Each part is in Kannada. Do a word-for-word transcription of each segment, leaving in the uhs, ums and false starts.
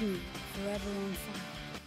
forever on fire.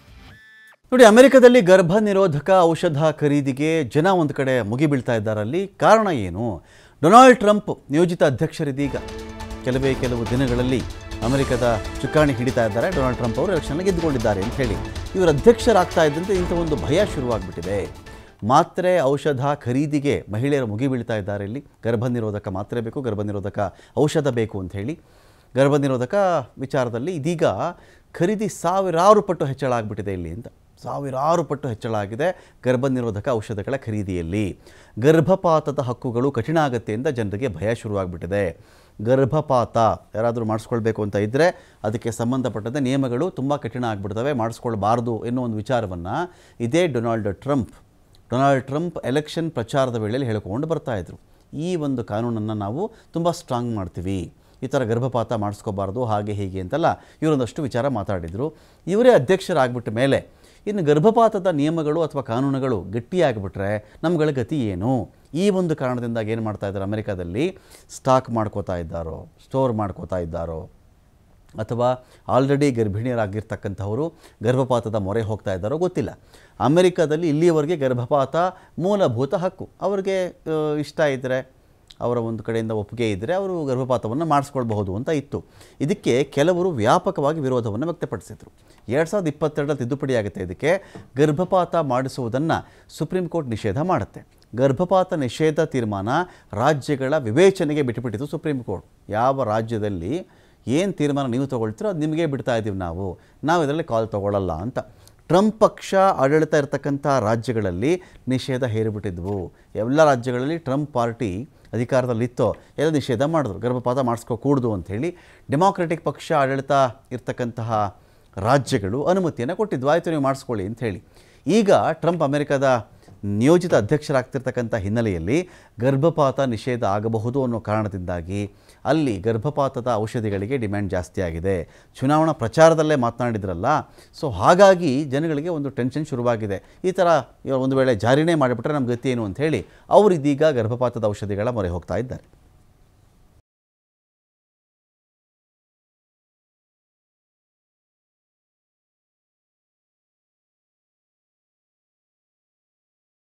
ನೋಡಿ, ಅಮೆರಿಕದಲ್ಲಿ ಗರ್ಭ ನಿರೋಧಕ ಔಷಧ ಖರೀದಿಗೆ ಜನ ಒಂದು ಕಡೆ ಮುಗಿಬೀಳ್ತಾ ಇದ್ದಾರೆ. ಅಲ್ಲಿ ಕಾರಣ ಏನು? ಡೊನಾಲ್ಡ್ ಟ್ರಂಪ್ ನಿಯೋಜಿತ ಅಧ್ಯಕ್ಷರಿದೀಗ ಕೆಲವೇ ಕೆಲವು ದಿನಗಳಲ್ಲಿ ಅಮೆರಿಕದ ಚುಕ್ಕಾಣಿ ಹಿಡಿತಾ ಇದ್ದಾರೆ. ಡೊನಾಲ್ಡ್ ಟ್ರಂಪ್ ಅವರು ಎಲೆಕ್ಷನ್ ಗೆದ್ದುಕೊಂಡಿದ್ದಾರೆ ಅಂತ ಹೇಳಿ ಇವರು ಅಧ್ಯಕ್ಷರಾಗ್ತಾ ಇದ್ದಂತೆ ಇಂಥ ಒಂದು ಭಯ ಶುರುವಾಗ್ಬಿಟ್ಟಿದೆ. ಮಾತ್ರೆ ಔಷಧ ಖರೀದಿಗೆ ಮಹಿಳೆಯರು ಮುಗಿಬೀಳ್ತಾ ಇದ್ದಾರೆ. ಇಲ್ಲಿ ಗರ್ಭ ನಿರೋಧಕ ಮಾತ್ರೆ ಬೇಕು, ಗರ್ಭ ನಿರೋಧಕ ಔಷಧ ಬೇಕು ಅಂತ ಹೇಳಿ ಗರ್ಭ ನಿರೋಧಕ ವಿಚಾರದಲ್ಲಿ ಇದೀಗ ಖರೀದಿ ಸಾವಿರಾರು ಪಟ್ಟು ಹೆಚ್ಚಳ ಆಗಿಬಿಟ್ಟಿದೆ ಇಲ್ಲಿ ಅಂತ. ಸಾವಿರಾರು ಪಟ್ಟು ಹೆಚ್ಚಳ ಆಗಿದೆ ಗರ್ಭ ನಿರೋಧಕ ಔಷಧಗಳ ಖರೀದಿಯಲ್ಲಿ. ಗರ್ಭಪಾತದ ಹಕ್ಕುಗಳು ಕಠಿಣ ಆಗುತ್ತೆ ಅಂತ ಜನರಿಗೆ ಭಯ ಶುರುವಾಗ್ಬಿಟ್ಟಿದೆ. ಗರ್ಭಪಾತ ಯಾರಾದರೂ ಮಾಡಿಸ್ಕೊಳ್ಬೇಕು ಅಂತ ಇದ್ದರೆ ಅದಕ್ಕೆ ಸಂಬಂಧಪಟ್ಟಂತೆ ನಿಯಮಗಳು ತುಂಬ ಕಠಿಣ ಆಗಿಬಿಡ್ತವೆ, ಮಾಡಿಸ್ಕೊಳ್ಬಾರ್ದು ಎನ್ನುವ ಒಂದು ವಿಚಾರವನ್ನು ಇದೇ Donald Trump Donald Trump election ಪ್ರಚಾರದ ವೇಳೆಯಲ್ಲಿ ಹೇಳ್ಕೊಂಡು ಬರ್ತಾಯಿದ್ರು. ಈ ಒಂದು ಕಾನೂನನ್ನು ನಾವು ತುಂಬ ಸ್ಟ್ರಾಂಗ್ ಮಾಡ್ತೀವಿ, ಈ ಥರ ಗರ್ಭಪಾತ ಮಾಡಿಸ್ಕೋಬಾರ್ದು, ಹಾಗೆ ಹೀಗೆ ಅಂತೆಲ್ಲ ಇವರೊಂದಷ್ಟು ವಿಚಾರ ಮಾತಾಡಿದರು. ಇವರೇ ಅಧ್ಯಕ್ಷರಾಗ್ಬಿಟ್ಟ ಮೇಲೆ ಇನ್ನು ಗರ್ಭಪಾತದ ನಿಯಮಗಳು ಅಥವಾ ಕಾನೂನುಗಳು ಗಟ್ಟಿಯಾಗಿಬಿಟ್ರೆ ನಮ್ಗಳ ಗತಿ ಏನು? ಈ ಒಂದು ಕಾರಣದಿಂದಾಗಿ ಏನು ಮಾಡ್ತಾ ಇದ್ದಾರೆ, ಅಮೆರಿಕಾದಲ್ಲಿ ಸ್ಟಾಕ್ ಮಾಡ್ಕೋತಾ ಇದ್ದಾರೋ, ಸ್ಟೋರ್ ಮಾಡ್ಕೋತಾ ಇದ್ದಾರೋ, ಅಥವಾ ಆಲ್ರೆಡಿ ಗರ್ಭಿಣಿಯರಾಗಿರ್ತಕ್ಕಂಥವರು ಗರ್ಭಪಾತದ ಮೊರೆ ಹೋಗ್ತಾ ಇದ್ದಾರೋ ಗೊತ್ತಿಲ್ಲ. ಅಮೆರಿಕಾದಲ್ಲಿ ಇಲ್ಲಿಯವರೆಗೆ ಗರ್ಭಪಾತ ಮೂಲಭೂತ ಹಕ್ಕು. ಅವ್ರಿಗೆ ಇಷ್ಟ ಇದ್ದರೆ, ಅವರ ಒಂದು ಕಡೆಯಿಂದ ಒಪ್ಪಿಗೆ ಇದ್ದರೆ ಅವರು ಗರ್ಭಪಾತವನ್ನು ಮಾಡಿಸ್ಕೊಳ್ಬಹುದು ಅಂತ ಇತ್ತು. ಇದಕ್ಕೆ ಕೆಲವರು ವ್ಯಾಪಕವಾಗಿ ವಿರೋಧವನ್ನು ವ್ಯಕ್ತಪಡಿಸಿದರು. ಎರಡು ಸಾವಿರದ ಇಪ್ಪತ್ತೆರಡರಲ್ಲಿ ತಿದ್ದುಪಡಿ ಆಗುತ್ತೆ. ಇದಕ್ಕೆ ಗರ್ಭಪಾತ ಮಾಡಿಸುವುದನ್ನು ಸುಪ್ರೀಂ ಕೋರ್ಟ್ ನಿಷೇಧ ಮಾಡುತ್ತೆ. ಗರ್ಭಪಾತ ನಿಷೇಧ ತೀರ್ಮಾನ ರಾಜ್ಯಗಳ ವಿವೇಚನೆಗೆ ಬಿಟ್ಟುಬಿಟ್ಟಿತ್ತು ಸುಪ್ರೀಂ ಕೋರ್ಟ್. ಯಾವ ರಾಜ್ಯದಲ್ಲಿ ಏನು ತೀರ್ಮಾನ ನೀವು ತೊಗೊಳ್ತೀರೋ ಅದು ನಿಮಗೆ ಬಿಡ್ತಾ ಇದ್ದೀವಿ, ನಾವು ನಾವು ಇದರಲ್ಲಿ ಕಾಲ್ ತೊಗೊಳ್ಳಲ್ಲ ಅಂತ. ಟ್ರಂಪ್ ಪಕ್ಷ ಆಡಳಿತ ಇರತಕ್ಕಂಥ ರಾಜ್ಯಗಳಲ್ಲಿ ನಿಷೇಧ ಹೇರಿಬಿಟ್ಟಿದ್ವು. ಎಲ್ಲ ರಾಜ್ಯಗಳಲ್ಲಿ ಟ್ರಂಪ್ ಪಾರ್ಟಿ ಅಧಿಕಾರದಲ್ಲಿತ್ತೋ ಎಲ್ಲ ನಿಷೇಧ ಮಾಡಿದ್ರು, ಗರ್ಭಪಾತ ಮಾಡಿಸ್ಕೋಕೂಡ್ದು ಅಂಥೇಳಿ. ಡೆಮಾಕ್ರೆಟಿಕ್ ಪಕ್ಷ ಆಡಳಿತ ಇರ್ತಕ್ಕಂತಹ ರಾಜ್ಯಗಳು ಅನುಮತಿಯನ್ನು ಕೊಟ್ಟಿದ್ವು, ಆಯಿತು ನೀವು ಮಾಡಿಸ್ಕೊಳ್ಳಿ ಅಂಥೇಳಿ. ಈಗ ಟ್ರಂಪ್ ಅಮೆರಿಕದ ನಿಯೋಜಿತ ಅಧ್ಯಕ್ಷರಾಗ್ತಿರ್ತಕ್ಕಂಥ ಹಿನ್ನೆಲೆಯಲ್ಲಿ ಗರ್ಭಪಾತ ನಿಷೇಧ ಆಗಬಹುದು ಅನ್ನೋ ಕಾರಣದಿಂದಾಗಿ ಅಲ್ಲಿ ಗರ್ಭಪಾತದ ಔಷಧಿಗಳಿಗೆ ಡಿಮ್ಯಾಂಡ್ ಜಾಸ್ತಿ ಆಗಿದೆ. ಚುನಾವಣಾ ಪ್ರಚಾರದಲ್ಲೇ ಮಾತನಾಡಿದ್ರಲ್ಲ, ಸೊ ಹಾಗಾಗಿ ಜನಗಳಿಗೆ ಒಂದು ಟೆನ್ಷನ್ ಶುರುವಾಗಿದೆ. ಈ ಥರ ಒಂದು ವೇಳೆ ಜಾರಿನೇ ಮಾಡಿಬಿಟ್ರೆ ನಮ್ಮ ಗತಿ ಏನು ಅಂಥೇಳಿ ಅವರು ಇದೀಗ ಗರ್ಭಪಾತದ ಔಷಧಿಗಳ ಮೊರೆ ಹೋಗ್ತಾ ಇದ್ದಾರೆ.